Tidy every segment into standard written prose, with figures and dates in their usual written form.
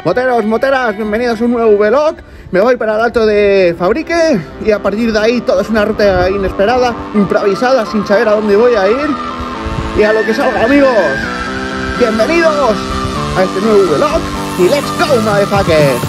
Moteros, moteras, bienvenidos a un nuevo vlog. Me voy para el Alto de Fabrique y a partir de ahí todo es una ruta inesperada, improvisada, sin saber a dónde voy a ir y a lo que salga, amigos. Bienvenidos a este nuevo vlog y let's go, motherfucker.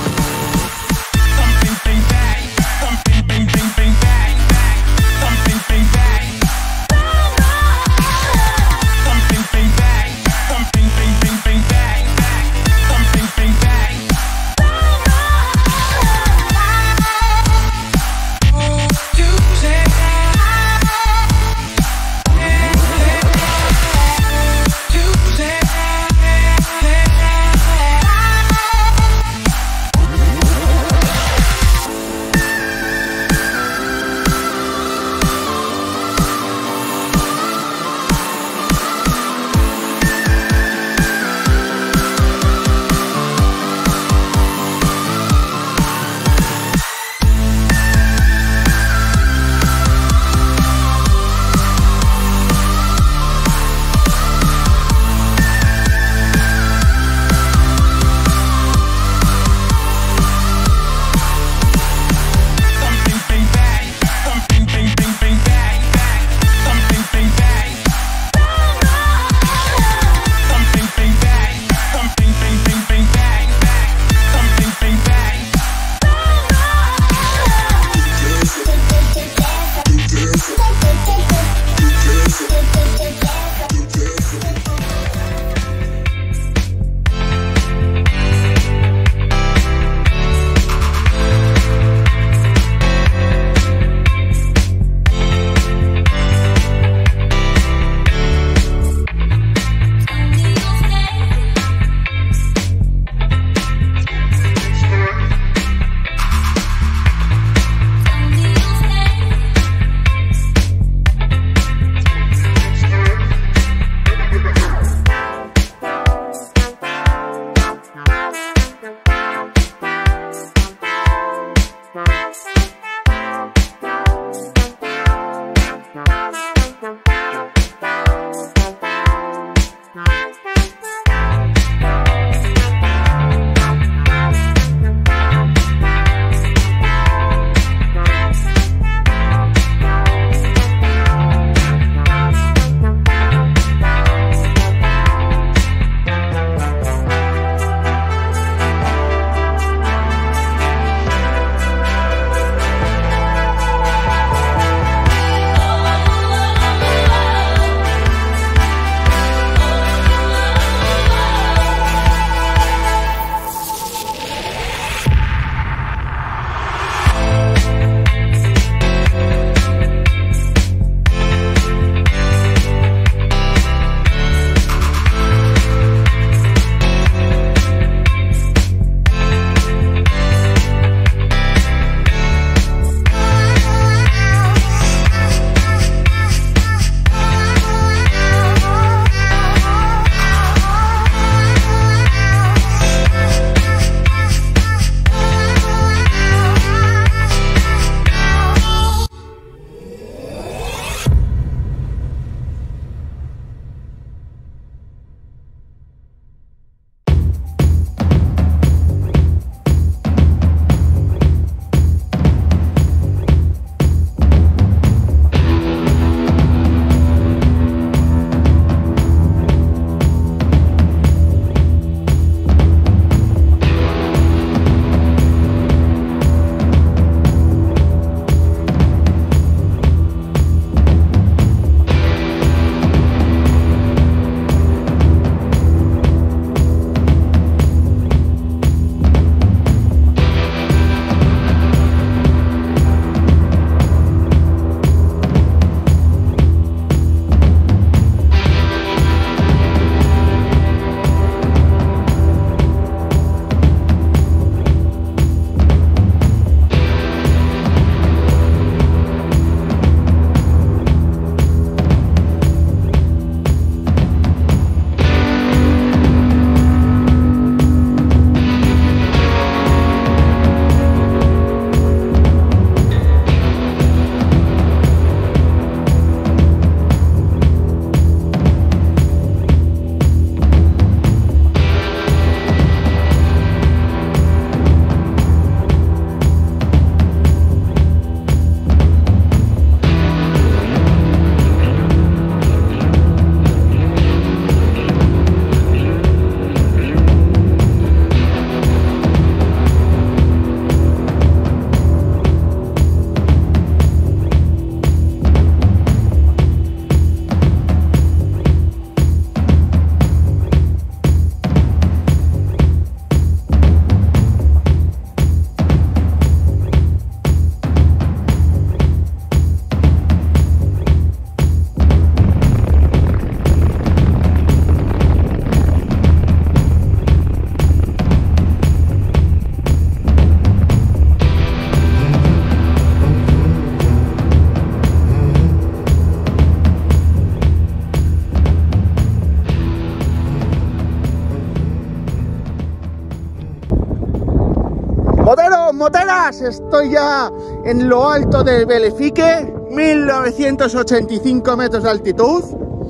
moteras, estoy ya en lo alto del Belefique, 1985 metros de altitud.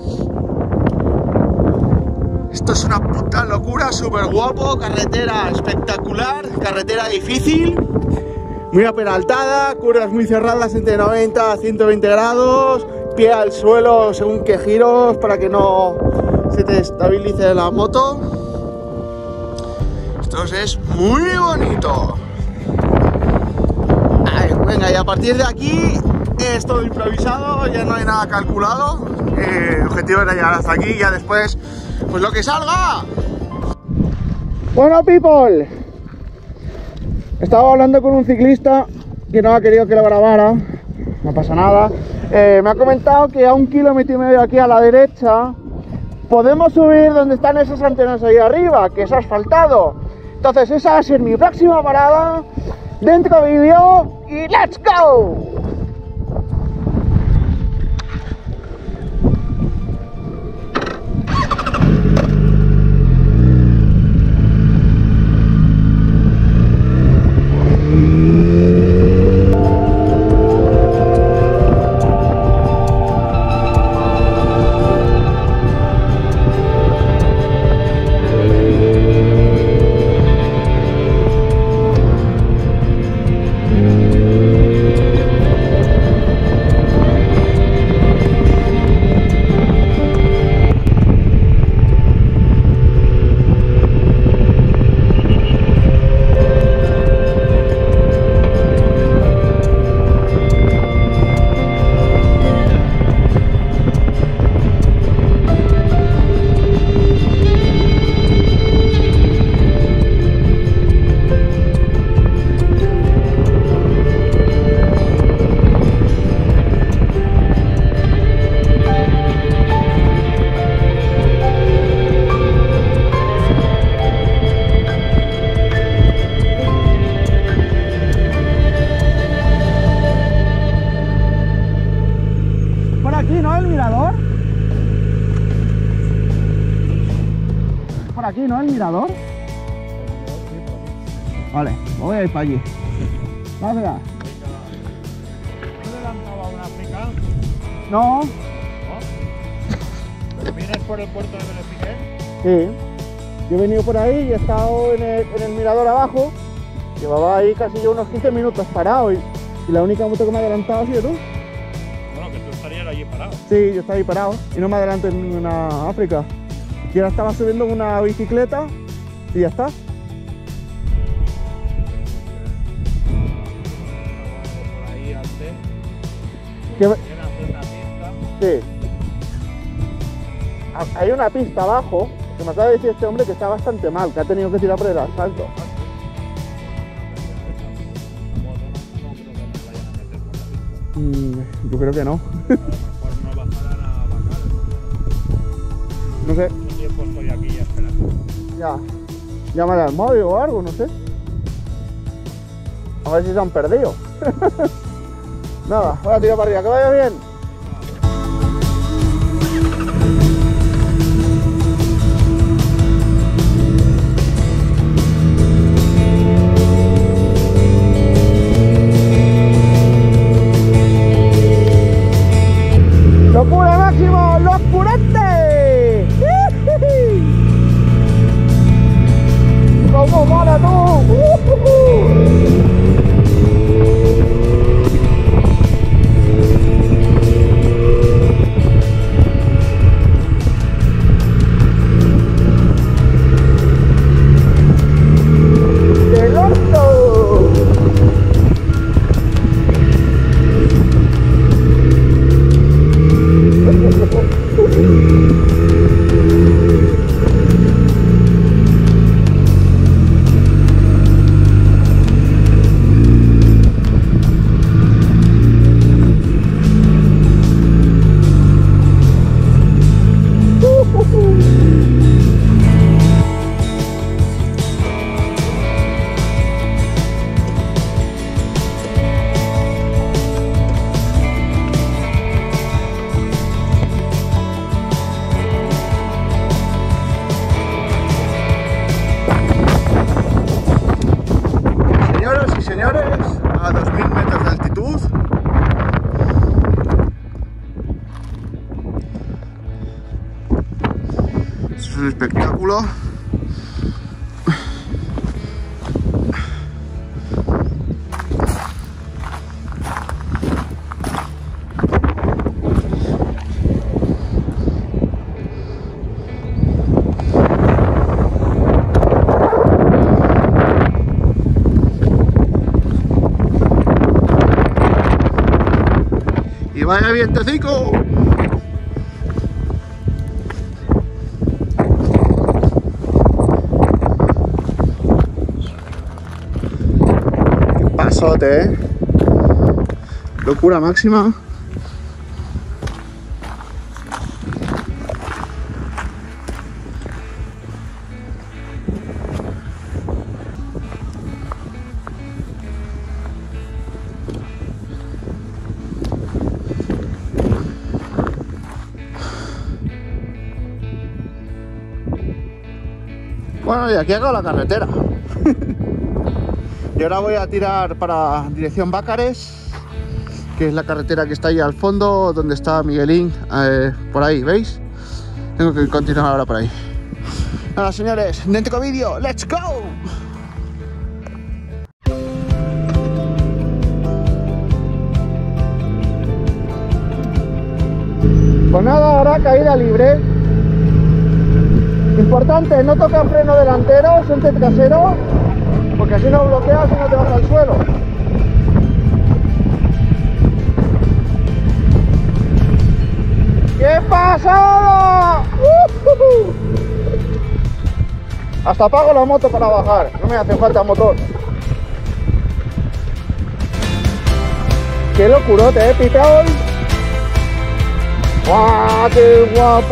Esto es una puta locura, súper guapo, carretera espectacular, carretera difícil, muy aperaltada, curvas muy cerradas entre 90 a 120 grados, pie al suelo según qué giros para que no se te estabilice la moto. Esto es muy bonito. Ay, venga, y a partir de aquí es todo improvisado, ya no hay nada calculado. El objetivo era llegar hasta aquí y ya después, pues lo que salga. Bueno, people, estaba hablando con un ciclista que no ha querido que lo grabara, no pasa nada. Me ha comentado que a 1,5 kilómetros aquí a la derecha podemos subir donde están esas antenas ahí arriba, que es asfaltado. Entonces esa va a ser mi próxima parada. Dentro vídeo y ¡let's go! Por aquí, ¿no? El mirador. Vale, voy a ir para allí. Vamos allá. ¿No le lanzaba una África? No. ¿No? ¿Vienes por el puerto de Belefique? Sí. Yo he venido por ahí y he estado en el mirador abajo. Llevaba ahí casi yo unos 15 minutos parado y la única moto que me ha adelantado ha sido tú. Bueno, que tú estarías allí parado. Sí, yo estaba ahí parado y no me adelanto en ninguna África. Yo ahora estaba subiendo una bicicleta y ya está. Por ahí antes. ¿Qué? ¿Quieren hacer una pista? Sí. Hay una pista abajo que me acaba de decir este hombre que está bastante mal, que ha tenido que tirar por el asfalto. Yo creo que no. A lo mejor no bajarán a bajar. No sé. ¿Cuánto tiempo estoy aquí ya esperando? Ya. Llámale al móvil o algo, no sé. A ver si se han perdido. Nada, voy a tirar para arriba, que vaya bien. ¡Locura máximo! ¡Locurante! ¡Cómo mola tú! vehículo. Y vaya vientecico. Qué pasote, locura máxima. Bueno, y aquí hago la carretera. Y ahora voy a tirar para dirección Bácares, que es la carretera que está ahí al fondo, donde está Miguelín, por ahí, ¿veis? Tengo que continuar ahora por ahí. Nada, señores, dentro vídeo, ¡let's go! Pues nada, ahora caída libre. Importante, no toca freno delantero, siente trasero, porque así no bloqueas y no te vas al suelo. ¡Qué pasada! Hasta apago la moto para bajar, no me hace falta motor. ¡Qué locurote, pitón! ¡Guau, qué guapo!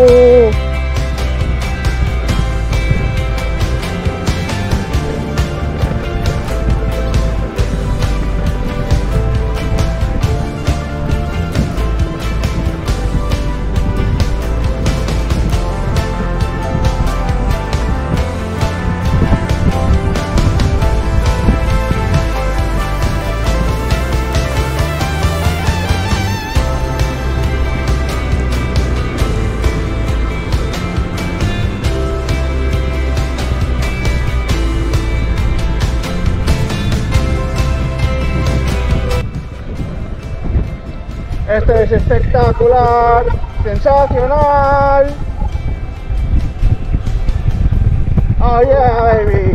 Esto es espectacular, sensacional. Oh yeah, baby.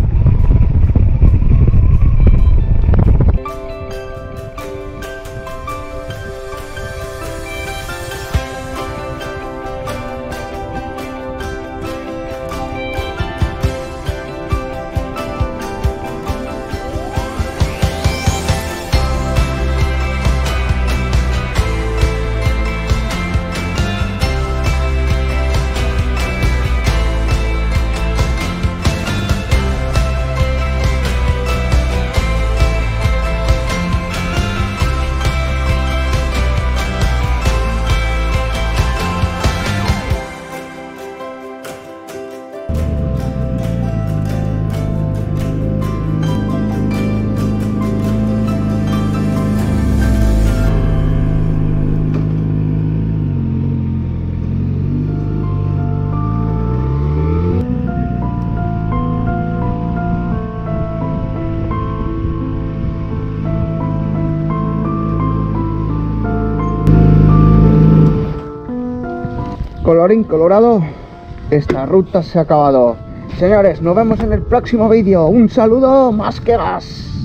Colorín colorado, esta ruta se ha acabado. Señores, nos vemos en el próximo vídeo. Un saludo más que gas.